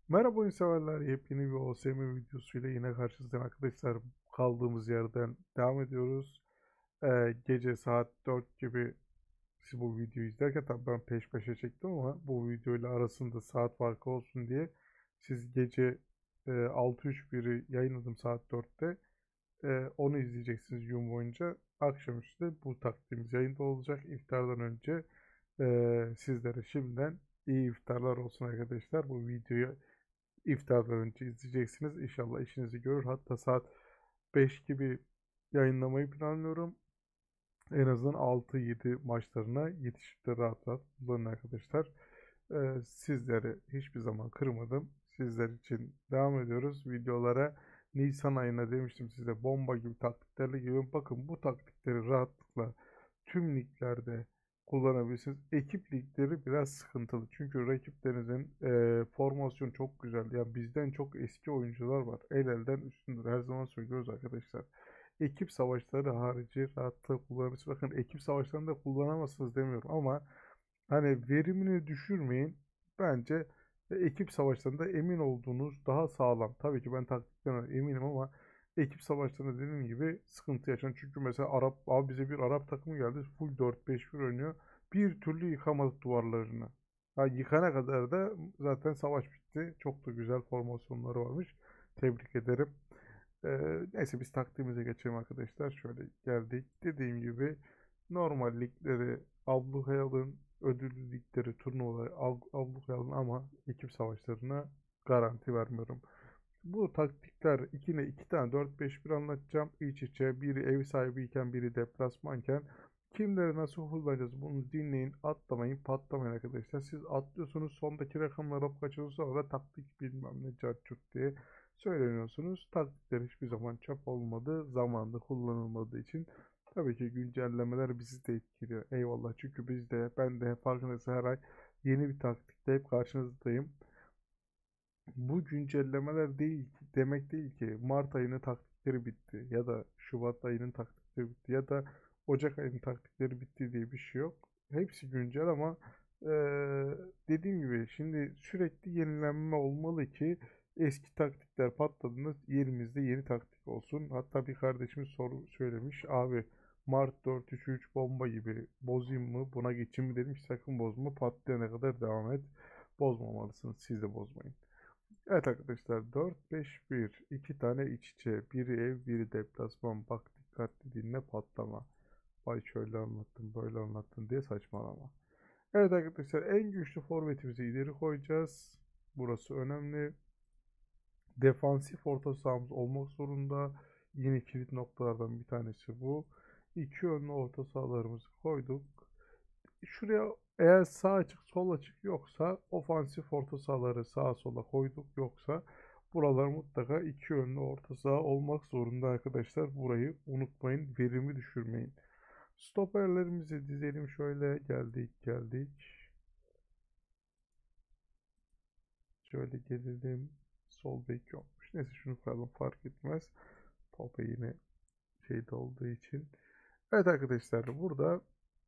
Merhaba oyun severler. Yepyeni bir OSM videosuyla yine karşınızdayım arkadaşlar. Kaldığımız yerden devam ediyoruz. Gece saat 4 gibi siz bu videoyu izlerken tabii ben peş peşe çektim ama bu videoyla arasında saat farkı olsun diye siz gece 6.31'i yayınladım saat 4'te. Onu izleyeceksiniz gün boyunca. Akşamüstü bu taktiğimiz yayında olacak. İftardan önce sizlere şimdiden iyi iftarlar olsun arkadaşlar. Bu videoyu İftardan önce izleyeceksiniz. İnşallah işinizi görür. Hatta saat 5 gibi yayınlamayı planlıyorum. En azından 6-7 maçlarına yetişip de rahat rahat kullanın arkadaşlar. Sizleri hiçbir zaman kırmadım. Sizler için devam ediyoruz. Videolara Nisan ayına demiştim size bomba gibi taktiklerle geliyorum. Bakın bu taktikleri rahatlıkla tüm liglerde kullanabilirsiniz. Ekip ligleri biraz sıkıntılı. Çünkü rakiplerinizin formasyonu çok güzel. Yani bizden çok eski oyuncular var. El elden üstündür. Her zaman söylüyoruz arkadaşlar. Ekip savaşları harici rahatlıkla kullanırsınız. Bakın ekip savaşlarında kullanamazsınız demiyorum ama hani verimini düşürmeyin. Bence ekip savaşlarında emin olduğunuz daha sağlam. Tabii ki ben taktikten eminim ama ekip savaşlarında dediğim gibi sıkıntı yaşanır. Çünkü mesela bize bir Arap takımı geldi. Full 4-5-1 oynuyor. Bir türlü yıkamadık duvarlarını. Ha, yıkana kadar da zaten savaş bitti. Çok da güzel formasyonları varmış. Tebrik ederim. Neyse biz taktiğimize geçelim arkadaşlar. Şöyle geldik. Dediğim gibi normal ligleri ablukaya alın. Ödüllü ligleri, turnuvaları ablukaya alın ama ekip savaşlarına garanti vermiyorum. Bu taktikler iki tane 4-5-1 anlatacağım. İç içe biri ev sahibiyken biri deplasmanken kimleri nasıl kullanacağız bunu dinleyin, atlamayın, patlamayın arkadaşlar. Siz atlıyorsunuz, sondaki rakamları hop kaçıyorsunuz, sonra da taktik bilmem ne cart diye söyleniyorsunuz. Taktikler hiçbir zaman çöp olmadı, zamanında kullanılmadığı için. Tabii ki güncellemeler bizi de etkiliyor. Eyvallah, çünkü biz de ben de farkındaysa her ay yeni bir taktikle hep karşınızdayım. Bu güncellemeler demek değil ki Mart ayının taktikleri bitti ya da Şubat ayının taktikleri bitti ya da Ocak ayının taktikleri bitti diye bir şey yok. Hepsi güncel ama dediğim gibi şimdi sürekli yenilenme olmalı ki eski taktikler patladığında yerimizde yeni taktik olsun. Hatta bir kardeşimiz söylemiş, abi Mart 4-3-3 bomba gibi bozayım mı buna geçeyim mi, dedim ki sakın bozma, patlayana kadar devam et, bozmamalısınız, siz de bozmayın. Evet arkadaşlar, 4-5-1 iki tane iç içe, biri ev biri deplasman, bak dikkatli dinle, patlama. Vay şöyle anlattım böyle anlattım diye saçmalama. Evet arkadaşlar, en güçlü forvetimizi ileri koyacağız. Burası önemli. Defansif orta sahamız olmak zorunda. Yine kilit noktalardan bir tanesi bu. İki yönlü orta sahalarımızı koyduk. Şuraya eğer sağ açık sol açık yoksa ofansif orta sahaları sağa sola koyduk, yoksa buralar mutlaka iki yönlü orta saha olmak zorunda arkadaşlar. Burayı unutmayın, verimi düşürmeyin. Stoperlerimizi dizelim, şöyle geldik. Şöyle gelelim. Sol bek yokmuş. Neyse şunu koyalım, fark etmez. Pope yine şeyde olduğu için. Evet arkadaşlar, burada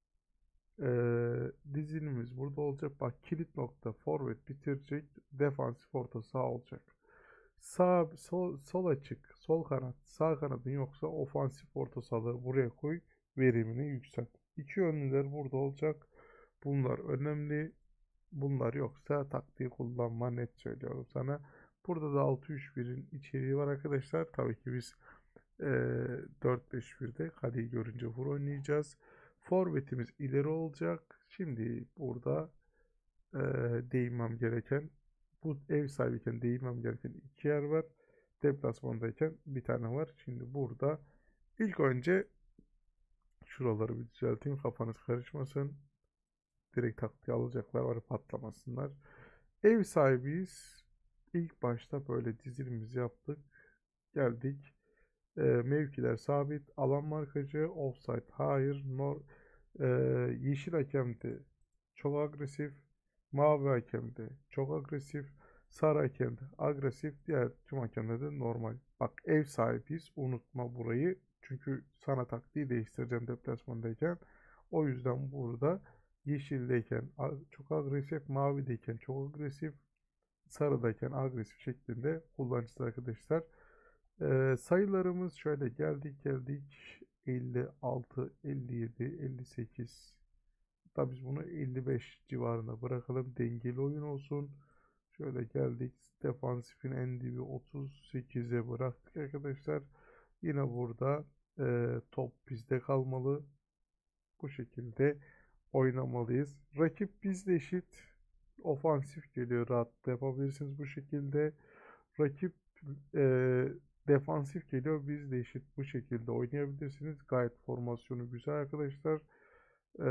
dizinimiz burada olacak. Bak, kilit nokta forvet bitirecek. Defansif orta sağ olacak. Sol açık, sol kanat, sağ kanadın yoksa ofansif orta sahaları buraya koy. Verimini yükselt. İki yönlüler burada olacak. Bunlar önemli. Bunlar yoksa taktiği kullanma, net söylüyorum sana. Burada da 6-3-1'in içeriği var arkadaşlar. Tabii ki biz 4-5-1'de kaleyi görünce vur oynayacağız. Forvetimiz ileri olacak. Şimdi burada eee, değinmem gereken, bu ev sahibiyken değinmem gereken iki yer var. Deplasmandayken bir tane var. Şimdi burada ilk önce şuraları bir düzelteyim, kafanız karışmasın. Direkt taktiği alacaklar var, patlamasınlar. Ev sahibiyiz. İlk başta böyle dizilimizi yaptık. Geldik. Mevkiler sabit. Alan markacı. Offside. Hayır. Yeşil hakemde çok agresif. Mavi hakemde çok agresif. Sarı hakemde agresif. Diğer tüm hakemlerde normal. Bak, ev sahibiyiz. Unutma burayı. Çünkü sana taktiği değiştireceğim deplasmandayken. O yüzden burada yeşildeyken çok agresif, mavideyken çok agresif, sarıdayken agresif şeklinde kullanacağız arkadaşlar. Sayılarımız şöyle geldik 56, 57, 58. Hatta biz bunu 55 civarına bırakalım. Dengeli oyun olsun. Şöyle geldik. Defansifin en dibi 38'e bıraktık arkadaşlar. Yine burada top bizde kalmalı. Bu şekilde oynamalıyız. Rakip bizle eşit. Ofansif geliyor. Rahat da yapabilirsiniz bu şekilde. Rakip e, defansif geliyor. Biz de eşit bu şekilde oynayabilirsiniz. Gayet formasyonu güzel arkadaşlar. E,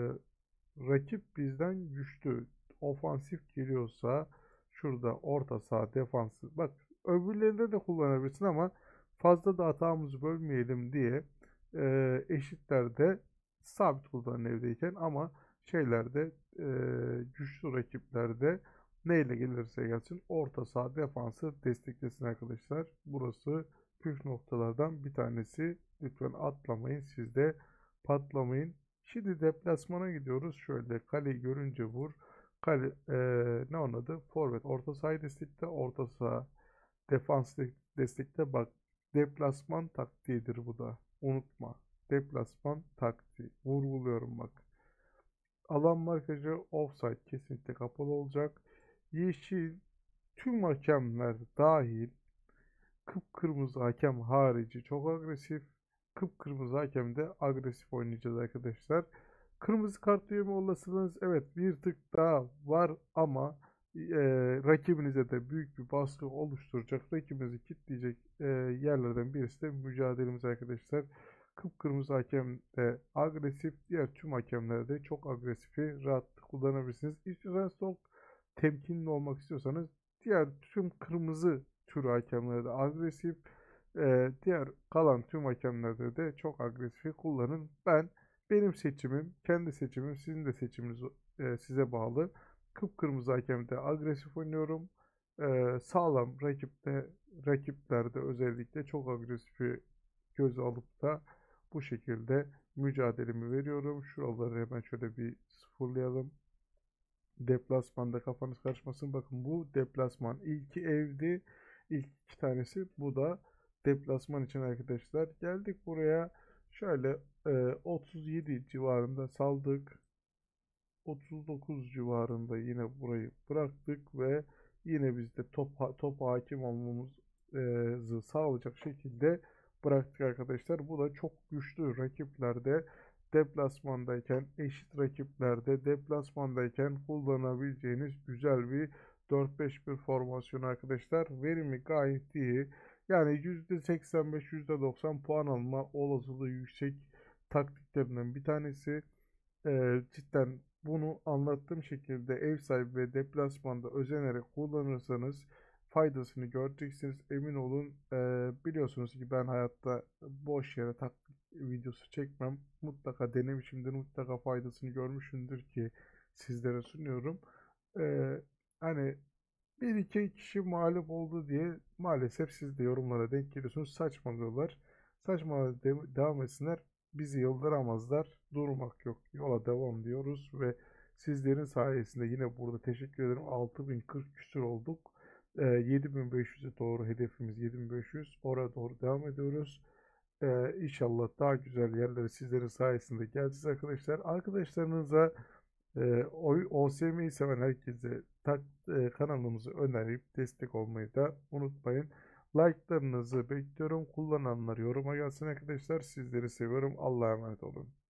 Rakip bizden güçlü. Ofansif geliyorsa şurada orta saha defansı. Bak öbürlerinde de kullanabilirsin ama fazla da hatamızı bölmeyelim diye eşitlerde sabit kullanın evdeyken ama şeylerde güçlü rakiplerde neyle gelirse gelsin orta saha defansı desteklesin arkadaşlar. Burası püf noktalardan bir tanesi. Lütfen atlamayın, siz de patlamayın. Şimdi deplasmana gidiyoruz. Şöyle kaleyi görünce vur. Kale ne onun adı? Forvet. Orta sahayı destekle. Orta saha defans destekle. Bak deplasman taktiğidir bu da. Unutma. Deplasman taktiği. Vurguluyorum bak. Alan markajı offside kesinlikle kapalı olacak. Yeşil tüm hakemler dahil kıpkırmızı hakem harici çok agresif. Kıpkırmızı hakem de agresif oynayacağız arkadaşlar. Kırmızı kart yeme olasılığınız evet bir tık daha var ama rakibinize de büyük bir baskı oluşturacak. Rakibinizi kitleyecek yerlerden birisi de mücadelemiz arkadaşlar. Kıpkırmızı hakem de agresif. Diğer tüm hakemler de çok agresifi rahat kullanabilirsiniz. İstiyorsanız çok temkinli olmak istiyorsanız diğer tüm kırmızı tür hakemlerde agresif, diğer kalan tüm hakemlerde de çok agresif kullanın. Benim seçimim, kendi seçimim, sizin de seçiminiz size bağlı. Kıpkırmızı hakemde agresif oynuyorum. Sağlam rakiplerde özellikle çok agresifi göze alıp da bu şekilde mücadelemi veriyorum. Şuraları hemen şöyle bir sıfırlayalım. Deplasmanda kafanız karışmasın. Bakın bu deplasman. İlki evdi. İlk iki tanesi. Bu da deplasman için arkadaşlar. Geldik buraya. Şöyle 37 civarında saldık. 39 civarında yine burayı bıraktık ve yine biz de topa hakim olmamızı sağlayacak şekilde bıraktık arkadaşlar. Bu da çok güçlü rakiplerde deplasmandayken, eşit rakiplerde deplasmandayken kullanabileceğiniz güzel bir 4-5-1 formasyon arkadaşlar. Verimi gayet iyi. Yani %85, %90 puan alma olasılığı yüksek taktiklerinden bir tanesi. Cidden bunu anlattığım şekilde ev sahibi ve deplasmanda özenerek kullanırsanız faydasını göreceksiniz. Emin olun. Biliyorsunuz ki ben hayatta boş yere taktik videosu çekmem. Mutlaka denemişimdir. Mutlaka faydasını görmüşümdür ki sizlere sunuyorum. Ee, Hani bir iki kişi mağlup oldu diye maalesef siz de yorumlara denk geliyorsunuz. Saçmalıyorlar. Saçmalığa devam etsinler. Bizi yıldıramazlar. Durmak yok. Yola devam diyoruz ve sizlerin sayesinde yine burada teşekkür ederim. 6040 küsür olduk. 7500'e doğru hedefimiz 7500. Oraya doğru devam ediyoruz. İnşallah daha güzel yerlere sizlerin sayesinde geleceğiz arkadaşlar. Arkadaşlarınıza OSM'yi seven herkese kanalımızı önerip destek olmayı da unutmayın. Like'larınızı bekliyorum. Kullananlar yoruma gelsin arkadaşlar. Sizleri seviyorum. Allah'a emanet olun.